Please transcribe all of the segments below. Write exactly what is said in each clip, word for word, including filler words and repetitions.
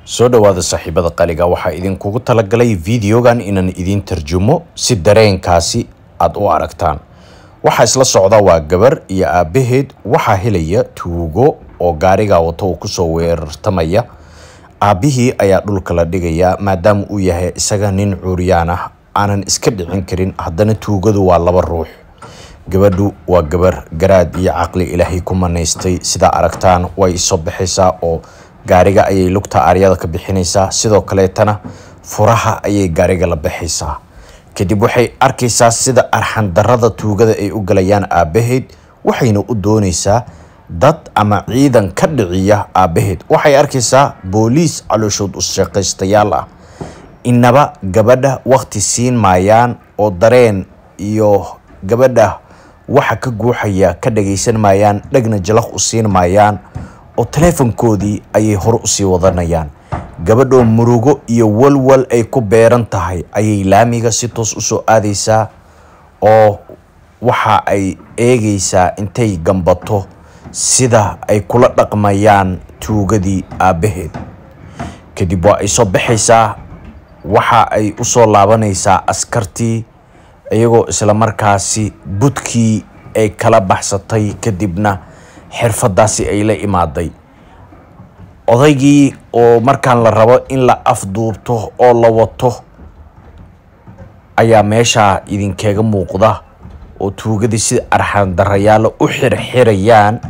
soo dhawaada saaxiibada qaliga waxa idin kugu talagalay videogan inaan idin tarjumo si dareenkaasi aad u aragtaan. waxa isla socda waa gabar iyo aabaheed waxa helaya tuugo oo gaariga wato ku soo weerartamaya. aabihii ayaa dhulka la dhigaya maadaama uu yahay isaga nin cuuriyaan ah aanan iska dhicin karin, haddana tuugadu waa laba ruux. gabadhu waa gabar garaad iyo caqli ilaahay ku manaystay, sida aragtaan way soo baxaysaa oo gaariga ayay lugta aryada ka bixinaysaa, sidoo kale tana furaha ayay gaariga la baxaysaa. kadib waxay arkaysaa sida arxan darada tuugada ay u galayaan aabaheed, waxayna u doonaysaa dad ama ciidan ka dhiciya aabaheed. waxay arkaysaa booliis calooshood u shaqaystayaal ah, inaba gabadha waqti siin maayaan oo dareen iyo gabadha waxa ka guuxaya ka dhageysan maayaan, dhagna jalaq u siin maayaan oo telefonkoodii ayay hor u sii wadanayaan. gabadho murugo iyo walwal ay ku beeran tahay ayay laamiga si toos u soo aadaysaa oo waxa ay eegaysaa intay gambato sida ay kula dhaqmayaan tuugadii aabaheed. kadib waa ay soo baxaysaa, waxa ay u soo laabanaysaa askartii iyagoo isla markaasi budkii ay kala baxsatay, kadibna xirfadaasi ay la imaaday. odaygii oo markaan la rabo in la afduubto oo la wato ayaa meesha idinkaga muuqda oo tuugadii si arxan darayaal u xirxirayaan.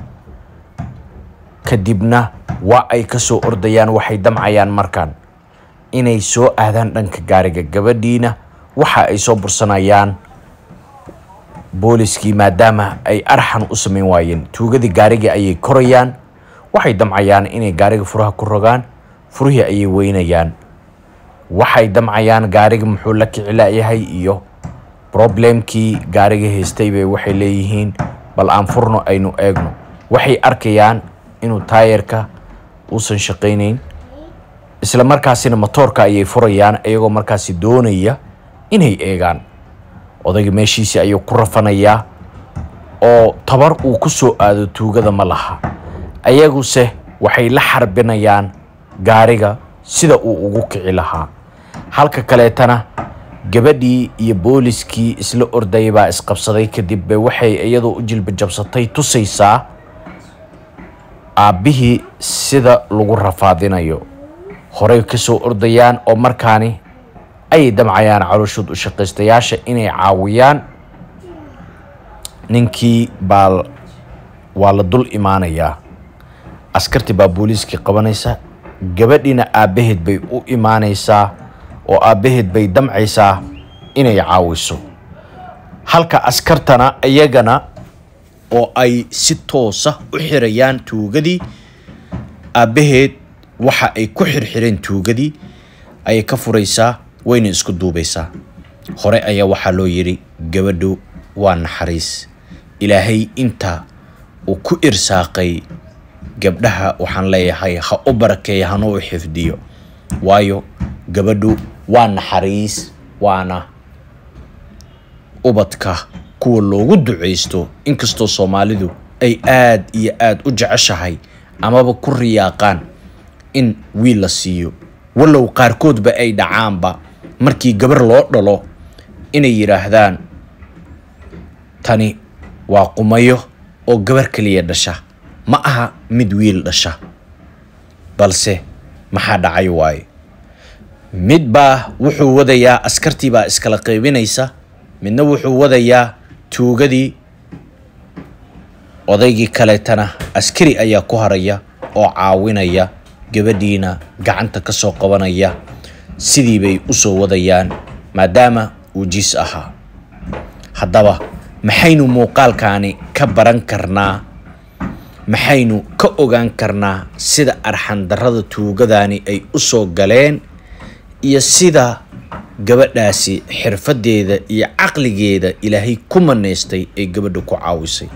kadibna waa ay ka soo ordayaan, waxay damcayaan markaan inay soo aadaan dhanka gaariga. gabadhiina waxa ay soo bursanayaan booliskii maadaama ay arxan u sameyn waayeen. tuugadii gaariga ayay korayaan, waxay damcayaan inay gaariga furaha ku rogaan, furihii ayay weynayaan. waxay damcayaan gaariga muxuu la kicilayahay iyo problemkii gaariga haystay bay waxay leeyihiin bal aan furno aynu eegno. waxay arkayaan inuu taayirka uusan shaqaynayn, isla markaasina motorka ayay furayaan iyagoo markaasi doonaya inay eegaan. odayga meeshiisa ayuu ku rafanayaa oo tabar uu ku soo aado tuugada ma laha. ayaguse waxay la xarbinayaan gaariga sida uu ugu kici lahaa. halka kaleetana gabadhii iyo booliskii isla ordayay baa isqabsaday. kadib bay waxay iyadoo u jilba jabsatay tusaysaa aabbihii sida lagu rafaadinayo. horey ka soo ordayaan oo markaani ay damcayaan calooshood u shaqaystayaasha inay caawiyaan. ninkii baa waa la dul imaanayaa, askarti baa booliiskii qabanaysa. gabadhiina aabaheed bay u imaanaysaa oo aabaheed bay damcaysaa inay caawiso. halka askartana iyagana oo ay si toosa u xirayaan tuugadii aabaheed. waxa ay ku xirxireen tuugadii ayay ka furaysaa, wayna isku duubaysaa. hore ayaa waxaa loo yiri gabadhu waa naxariis. ilaahay inta uu ku irsaaqay gabdhaha waxaan leeyahay ha u barakeeyo hana u xifdiyo, waayo gabadhu waa naxariis, waana ubadka kuwa loogu duceysto. inkastoo Soomaalidu ay aad iyo aad u jeceshahay amaba ku riyaaqaan in wiil la siiyo, walow qaarkoodba ay dhacaanba markii gabar loo dhalo inay yiraahdaan tani waa qumayo oo gabar kaliya dhasha, ma aha mid wiil dhasha. balse maxaa dhacay waaye, mid baa wuxuu wadayaa askartii baa iskala qaybinaysa, midna wuxuu wadayaa tuugadii. odaygii kaleetana askari ayaa ku haraya oo caawinaya, gabadhiina gacanta ka soo qabanaya. sidii bay u soo wadayaan maadaama uu jiis ahaa. haddaba maxaynu muuqaalkaani ka baran karnaa, maxaynu ka ogaan karnaa sida arxan darada tuugadaani ay u soo galeen iyo sida gabadhaasi xirfadeeda iyo caqligeeda ilaahay ku manaystay ay gabadha ku caawisay.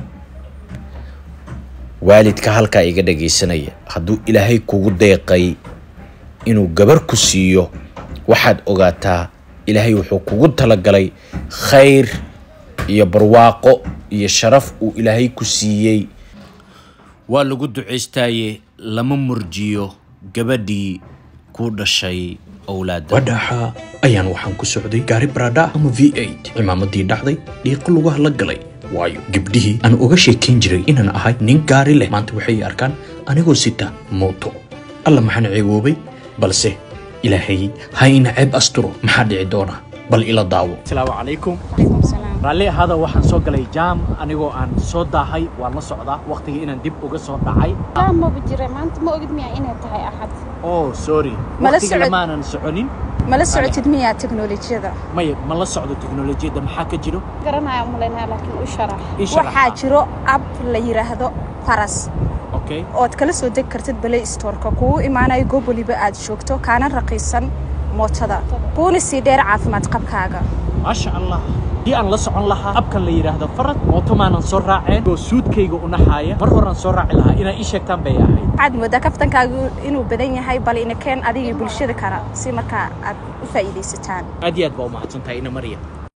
waalidka halkaa iga dhageysanaya, hadduu ilaahay kugu deeqay inuu gabar ku siiyo, waxaad ogaataa ilaahay wuxuu kugu talagalay khayr iyo barwaaqo iyo sharaf uu ilaahay ku siiyey. waa lagu duceystaaye lama murjiyo gabadhii ku dhashay أولاد وداحا أيان وحن كسعودي قاري برادا أما في ثمانية عمامتي دحضي ديق لغة لقلي وايو قبديه أنا أغشي كينجري إن أنا أهاي نين قاري له ما أنت وحي أركان أنا قول ستة موتو الله محن عيوبي بلسه إلهي هاي نعب أسترو محد عدونا بل إلى داو السلام عليكم. عليكم السلام. رالي هذا وحن سوق لي جام أنا جو أن صودا هاي والله صعدا وقتي إن ندب وجا صودا هاي. لا ما بجري ما أنت ما أقد ميا إنها تهاي أحد. أوه سوري. ما لسه لما أنا نسعونين. ما لسه عتد ميا تكنولوجيا ذا. ما ي ما لسه عدو تكنولوجيا ده محاكة جرو. قرنا يا مولنا لكن وشرح. إشرح. وحاجرو أب اللي هذا فرس. أوكي. أو تكلس ودكرت بلاي ستور كوكو إمانا يجوب لي بقى شوكتو كان رقيسا موتدا. بونس يدير عافمات قبكاغا. ما شاء الله. دي أنا لسه عن لها أبكر اللي هذا فرد موتو ما ننصر راعين وسود كيجو ونحاية مرة ننصر راعي لها إنا إيش كتام بياهي عاد مده كفتن كاجو إنه بدني هاي بالي إن كان أدي بالشدة كرا سمر كا فايدة ستان أديات بوما هتنتهي إنا مريم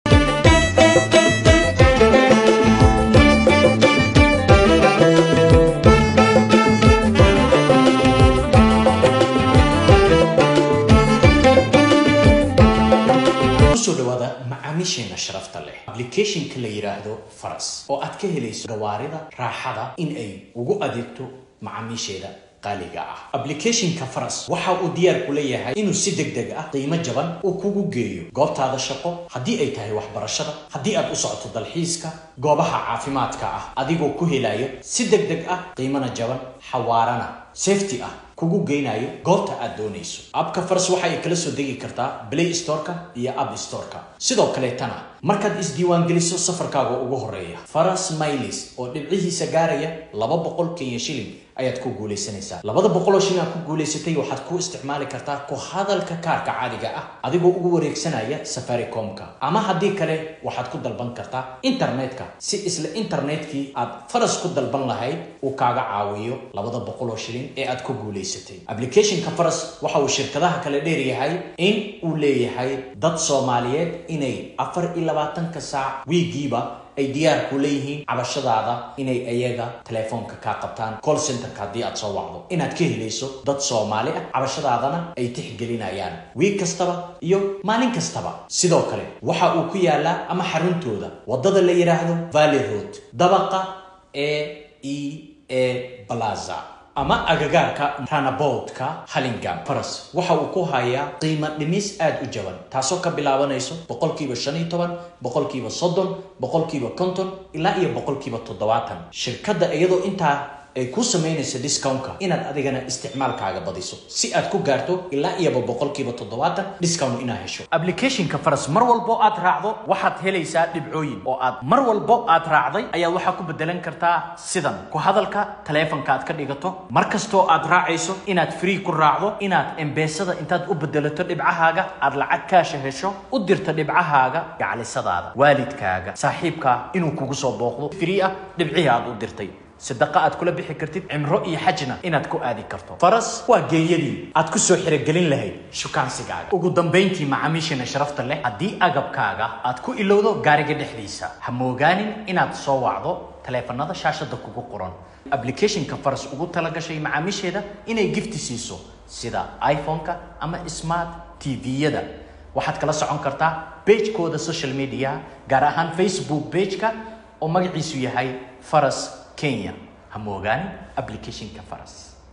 معاميشنا شرفت له application كله يراهدو فرس أو أتكه ليس جوارده راحة إن أي وجو أديتو معاميشنا قاليجا application كفرس وحاو ديار كلية هاي إنه سيدك دقة قيمة جبل وكوجو جيو قابت هذا الشقو هدي أي تهي وحبر الشرط هدي أد أسعة الدلحيسكا قابها عافيماتك أه أديكو كهلايو سيدك دقة قيمة جبل حوارنا safety أه كوجو جينايو قابت أدونيسو أب كفرس وحي كلسو دقي كرتا بلاي ستوركا يا أب ستوركا سيدو كليتنا مركز إس ديوان جلسو سفر كاغو أوجو هرية فرس مايليس أو نبعيه سجارية لبا بقول كي يشيلين ayaad ku guuleysanaysaa labada boqol oo shilin ku guuleysatay waxaad ku isticmaali kartaa ku hadalka kaarka caadiga ah adigoo ugu wareegsanaya Safaricom-ka ama hadii kale waxaad ku dalban kartaa internetka si isla internetkii aad faras ku dalban lahayd uu kaaga caawiyo labada boqol oo shilin ee aad ku guuleysatay application-ka faras waxa uu shirkadaha kale dheer yahay in uu leeyahay dad Soomaaliyeed inay afar iyo labaatan ka saac wiigiiba ay diyaar ku leeyihiin cabashadaada inay ayaga telefoonka ka qabtaan call center ka hadii aad soo wacdo inaad ka helayso dad Soomaali ah cabashadaadana ay tixgelinayaan week kastaba iyo maalin kastaba sidoo kale waxa uu ku yaalaa ama xaruntooda wadada la yiraahdo Valley Road dabaqa A E A Plaza ama agagaarka Ranabout-ka Hurlingham Faras waxa uu ku hayaa qiimo dhimis aad u jaban taasoo ka bilaabanayso boqolkiiba shan iyo toban boqolkiiba soddon boqolkiiba konton ilaa iyo boqolkiiba toddobaatan shirkadda iyadoo intaa ay ku sameynayso discount-ka inaad adigana isticmaalkaaga badiso si aad ku gaarto ilaa iyo boqolkiiba toddobaatan discount inaad hesho application-ka Faras mar walbo aad raacdo waxaad helaysaa dhibcooyin oo aad mar walbo aad raacday ayaa waxa ku bedelan kartaa sidan ku hadalka telefoonka aad ka dhigato mar kasto aad raacayso inaad free ku raacdo inaad M-Pesada intaad u bedelato dhibcahaaga aad lacag kaash hesho u dirto dhibcahaaga gacalisadaada waalidkaaga saaxiibka inuu kugu soo booqdo free ah dhibcihi aad u dirtay صدقة أدخل بحكرتي عمرو إيه حجنا إن أدخل آدي كرتو فرس وجيدي أدخل سوحر جلين لهي شو كان سجاد وقدام بينتي مع ميشنا شرفت له أدي أجاب كاجا أدخل إلودو جارج الحديثة هموجانين إن أتصور عضو تلفون هذا شاشة دكوكو قران أبليكيشن كفرس وقول تلاقي شيء مع ميش هذا إنه جفت سيسو سيدا آيفون كا أما سمارت تي في هذا واحد كلاس عن كرتا بيج كود السوشيال ميديا جارهان فيسبوك بيج كا وما يعيسوا هاي فرس كينيا هموغاني ابليكيشن كفرس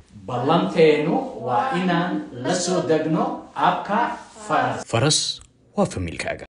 بلانتينو وإنان لسو دقنو أبكا فرس فرس وفميل كاغا